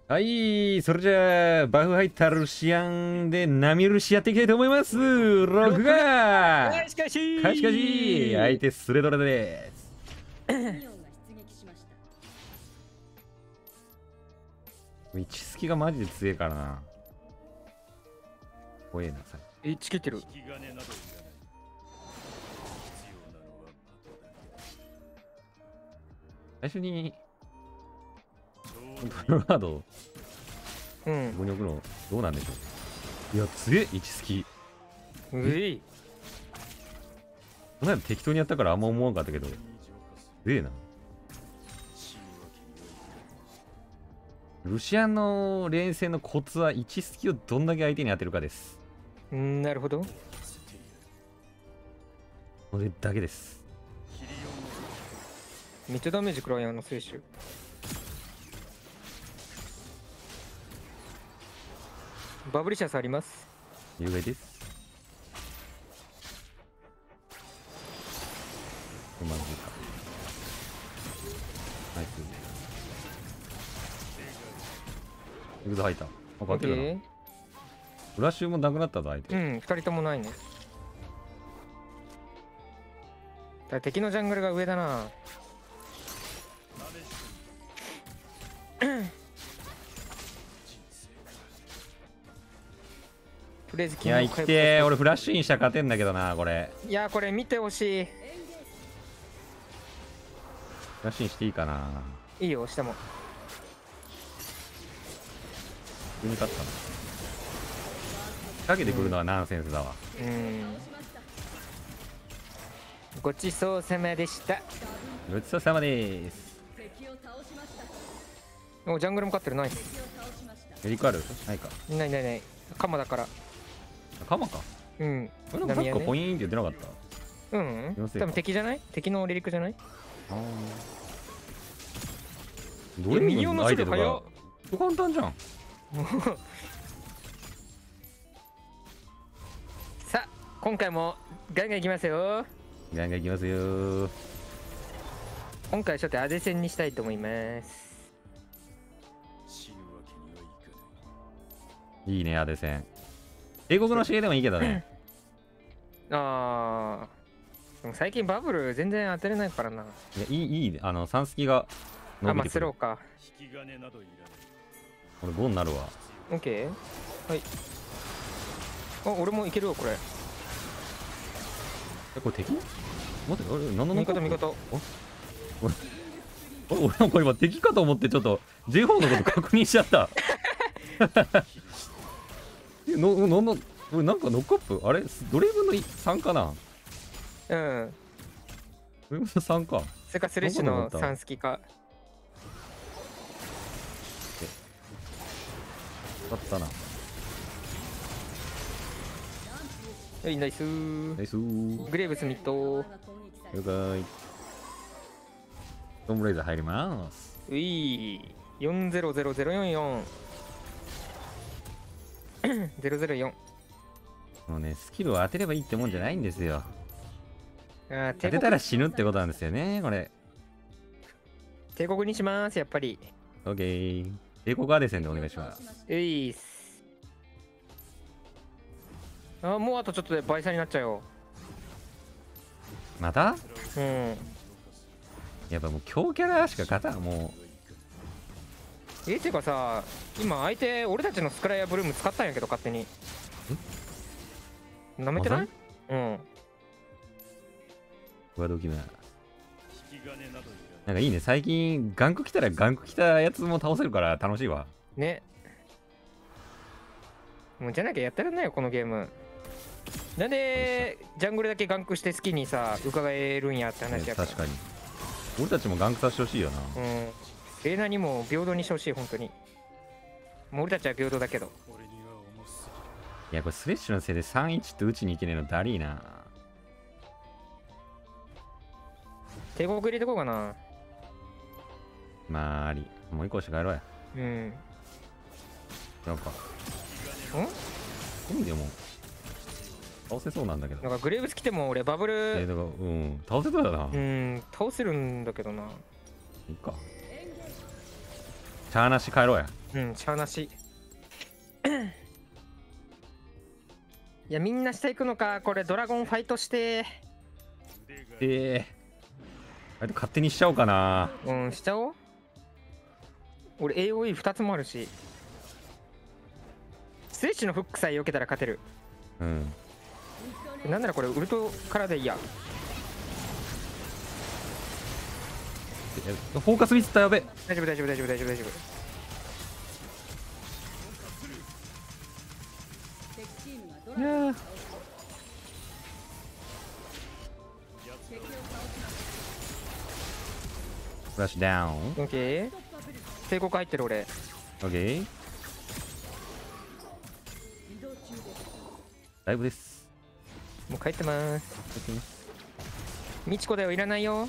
はい、それじゃあ、バフ入ったルシアンで波ルシやっていきたいと思います。録画しかしかしかし、相手スレドレです。位置好きがマジで強いからな。怖えな、さ。 チケてる。 最初に、ブルワードをここに置くのどうなんでしょう。いや、強え、位置好き。この間適当にやったからあんま思わんかったけど、強えな。ルシアンの連戦のコツは位置好きをどんだけ相手に当てるかです。 なるほど。 これだけです。 めっちゃダメージ食らうやん、選手。バブリシャスあります。 有害です。まずいか。ナイス。エグゾ吐いた。分かってるな。フラッシュもなくなったぞ、相手。 2人ともないね。だ敵のジャングルが上だな。とりあえずいや、生きてー。俺フラッシュインしたら勝てんだけどな、これ。 いや、これ見てほしい。 フラッシュインしていいかな。 いいよ、しても。 急に勝ったな。かけてくるのはナンセンスだわ。 ごちそうさまでした。 ごちそうさまです。 お、ジャングルも勝ってる。ナイス。 エリックある？ないか。 ないないない。カマだから。 カマか。 うん。 これなんかさっきポイーンって言ってなかった？ うん。多分敵じゃない？敵のリリックじゃない？ ああ。どれミニオンの相手とか簡単じゃん。 さあ、今回もガンガンいきますよ。 ガンガンいきますよ。 今回はちょっとアデ戦にしたいと思います。 いいね、アデ戦。英国の試合でもいいけどね。 ああ。でも最近バブル全然当てれないからな。 いや、いい、サンスキが伸びてくる。スローか。 俺5になるわ。 オッケー。はい。あ、俺もいけるわ、これ。 これ敵？待って、何の味方味方。 俺なんか今敵かと思ってちょっと J4 のこと確認しちゃった。これなんかノックアップあれドレイブンの3かな。 ドレイブンの3か。 それかスレッシュの3好きか。 だったな。 はい、ナイスー。 ナイスー。 グレーブスミッド。 了解。トムブレイザー入ります。 ういー。400044。004。 もうね、スキルを当てればいいってもんじゃないんですよ。 当てたら死ぬってことなんですよね、これ。 帝国にします、やっぱり。 オッケー。帝国アデセンでお願いします。 いいっす。あ、もうあとちょっとで倍差になっちゃうよ。 また？ うん。 やっぱもう強キャラしか勝たん、もう。てかさ、今相手、俺たちのスクライアブルーム使ったんやけど、勝手に。なめてない？うん。 上時な。なんかいいね、最近ガンク来たらガンク来たやつも倒せるから楽しいわ。 ね。もうじゃなきゃやってらんないよ、このゲーム。なんでジャングルだけガンクして好きにさ伺えるんやって話やから。確かに。俺たちもガンクさせてほしいよな。 うん。レーナにも平等にしてほしい、本当に。もう俺たちは平等だけど。 いや、これスレッシュのせいで3-1って打ちに行けねえのだりーな。 帝国入れてこうかな。 まあり。もう1個して帰ろうや。 うん。 なんか。でも倒せそうなんだけど。 なんかグレーブス来ても俺バブル。 だから倒せそうだな。 倒せるんだけどな。 いいか。 チャーなし帰ろうや。 うん、しゃあなし。いや、みんな下行くのか。これドラゴンファイトして。 あれ勝手にしちゃおうかな。 うん、しちゃおう。俺 AOE2 つもあるし、スレッシュのフックさえ避けたら勝てる。 うん。 なんならこれウルトからでいいや。 フォーカスミスったやべ。 大丈夫大丈夫大丈夫大丈夫大丈夫。 いやーフラッシュダウン。 オッケー。帝国入ってる俺。 オッケー。ライブです。 もう帰ってます。みちこだよ、いらないよ。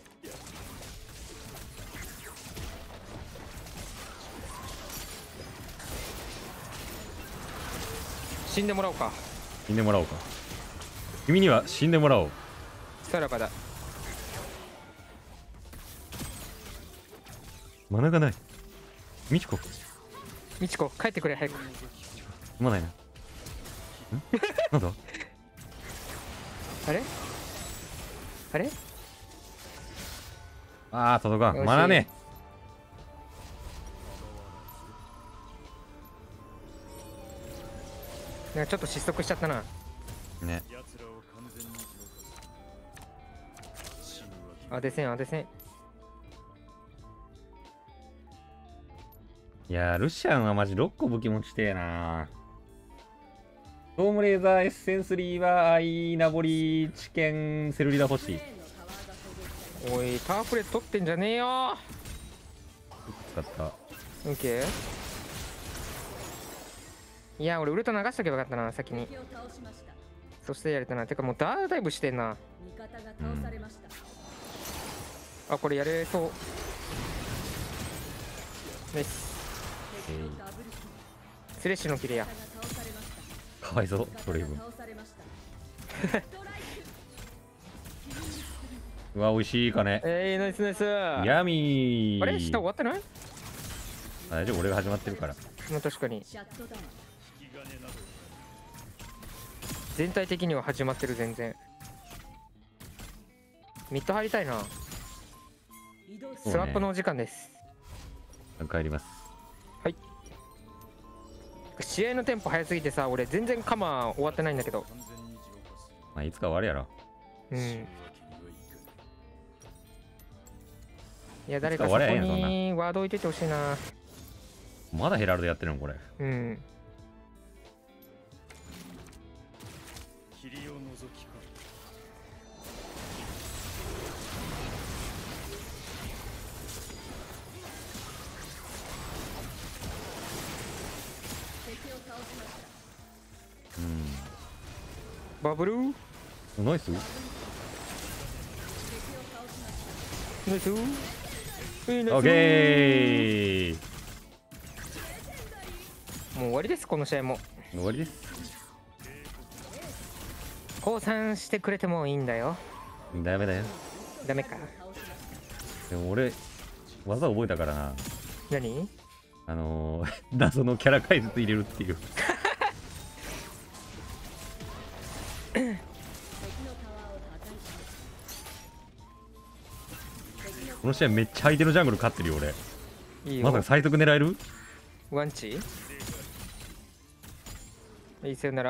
死んでもらおうか。 死んでもらおうか。君には死んでもらおう。 さらばだ。 マナがない。みちこ。 みちこ帰ってくれ早く。 すまないな。んなんだ。 あれあれ。 あー届かん。 よしマナね。 なんかちょっと失速しちゃったな。 ね。 あでせんあでせん。 いやールシアンはマジ6個武器持ちてえな。ドームレーザーエッセンスリーはアイナボリチケンセルリダ欲しい。 おいパワープレー取ってんじゃねえよ。 使った。 オッケー。いや俺ウルト流しとけばよかったな先に。そしてやれたな。てかもうダイブしてんな。あこれやれそう。ナイス。スレッシュのキレや。 かわいそうトレイブン。うわ美味しいかね。 ナイスナイス。 ヤミー。 あれ下終わってない？ 大丈夫俺が始まってるから。 まあ確かに全体的には始まってる。全然ミッド入りたいな。スワップのお時間です。 帰ります。 はい。試合のテンポ早すぎてさ俺全然カマ終わってないんだけど。 まあいつか終わるやろ。 うん。いや誰かそこにワード置いててほしいな。 まだヘラルドやってるのこれ。 うん。バブルーナイスナイス。 オッケー。 もう終わりですこの試合も。 終わりです。 降参してくれてもいいんだよ。 ダメだよ。 ダメか。 でも俺技覚えたからな。 何？ 謎のキャラ解説入れるっていう。この試合めっちゃ相手のジャングル勝ってるよ俺。 いいよ。 まさか最速狙える？ ワンチいいさよなら。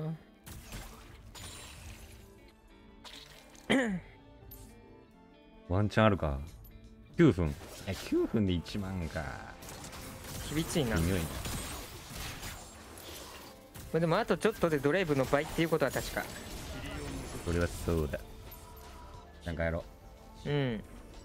ワンチャンあるか。9分。9分で1万か。 厳しいな。 微妙いな。 でもあとちょっとでドレイブの倍っていうことは確か。 それはそうだ。なんかやろう。うん。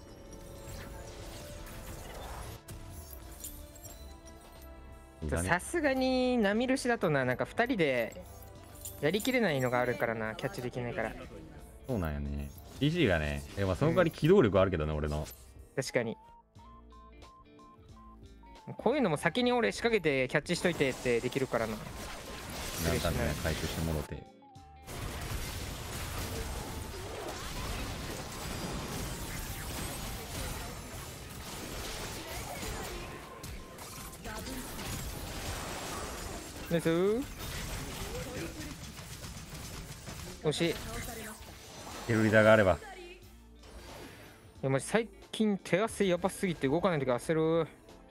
さすがにナミルシだとな、なんか2人でやりきれないのがあるからな、キャッチできないから。 そうなんやね。CG がね、まあその代わり機動力あるけどね、俺の。 確かに。こういうのも先に俺仕掛けてキャッチしといてってできるからな。 なんかね、回収してもろて。 ナイス。惜しい。いセルリダがあれば。 やマジ最近手汗やばすぎて動かないとき焦る。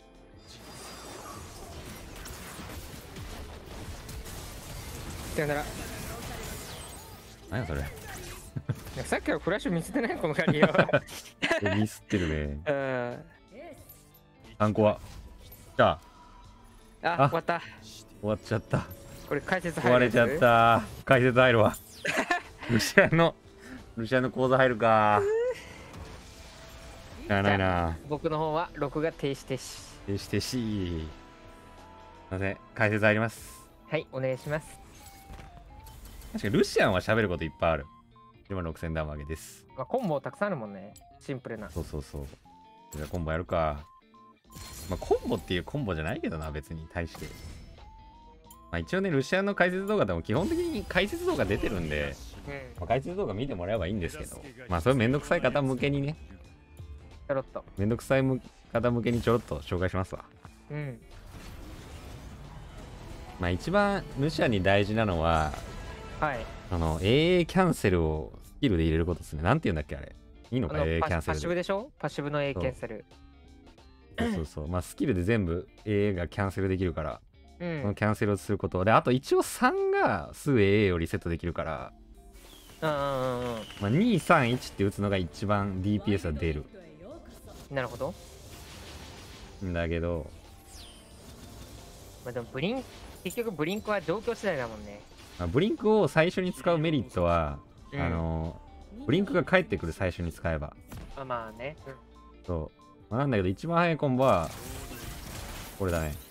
さよなら。 何やそれ。 さっきからフラッシュ見せてないこのカリアは。 ミスってるね。 うん。 参考は。じゃあ、 あ、終わった。 終わっちゃった。 これ解説終われちゃっ。た。解説入るわ。ルシアンの講座入るか。しゃあないな。 僕の方は録画停止停止。 停止停止。すいません、解説入ります。 はい、お願いします。 確かにルシアンは喋ることいっぱいある。今6000ダウン上げです。 まあ、コンボたくさんあるもんね。シンプルな。 そうそうそう。じゃあコンボやるか。まあコンボっていうコンボじゃないけどな、別に対して。まあ一応ね、ルシアンの解説動画でも基本的に解説動画出てるんで、まあ、解説動画見てもらえばいいんですけど、まあそれめんどくさい方向けにね、 ちょろっと。 めんどくさい方向けにちょろっと紹介しますわ。 うん。 まあ一番ルシアンに大事なのは、 はい。 AA キャンセルをスキルで入れることですね。なんて言うんだっけあれ。いいのか AA キャンセルパッシブでしょ。パッシブの A キャンセル。 そうそうそう。まあスキルで全部 AA がキャンセルできるから、 うん。 そのキャンセルをすることで、あと一応3がすぐ AA をリセットできるから、 うんうんうん。 まあ、2、3、1って打つのが一番 DPS は出るなるほど。 んだけど、 まあでも結局ブリンクは状況次第だもんね。 まあ、ブリンクを最初に使うメリットは、 うん、 ブリンクが返ってくる最初に使えば。 まあね。 そう。まあ、なんだけど一番早いコンボは、これだね。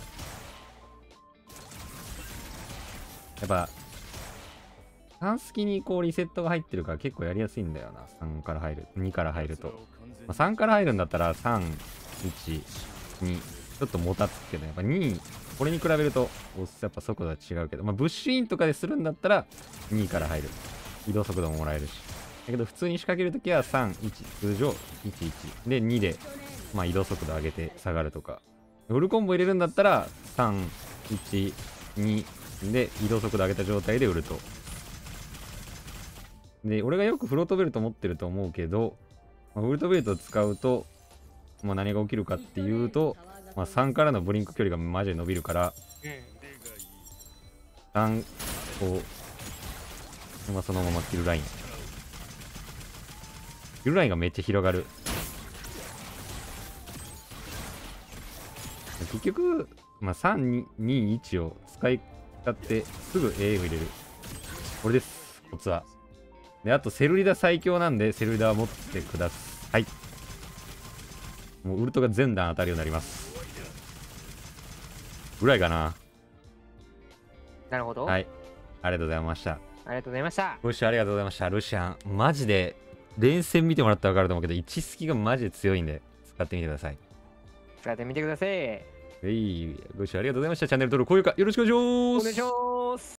やっぱ、3スキにこうリセットが入ってるから結構やりやすいんだよな。3から入る。2から入ると。まあ、3から入るんだったら3、1、2。ちょっともたつくけど、やっぱ2、これに比べると、やっぱ速度は違うけど、まあ、ブッシュインとかでするんだったら2から入る。移動速度ももらえるし。だけど普通に仕掛けるときは3、1、通常、1、1。で、2で、まあ移動速度上げて下がるとか。フルコンボ入れるんだったら、3、1、2で移動速度上げた状態でウルト。で、俺がよくフロートベルト持ってると思うけど、まあ、フロートベルトを使うと、まあ、何が起きるかっていうと、まあ、3からのブリンク距離がマジで伸びるから、3を、まあ、そのままキルライン。キルラインがめっちゃ広がる。結局、まあ、3、2、1を使いってすぐ A を入れる。これです、コツは。で、あとセルリダ最強なんで、セルリダは持ってください。もうウルトが全弾当たるようになります。ぐらいかな。 なるほど。 はい。ありがとうございました。 ありがとうございました。 ルシアンありがとうございました。ルシアン、マジで、連戦見てもらったら分かると思うけど、1スキがマジで強いんで、使ってみてください。 使ってみてください。 ご視聴ありがとうございました。チャンネル登録、高評価よろしくお願いします。 お願いします。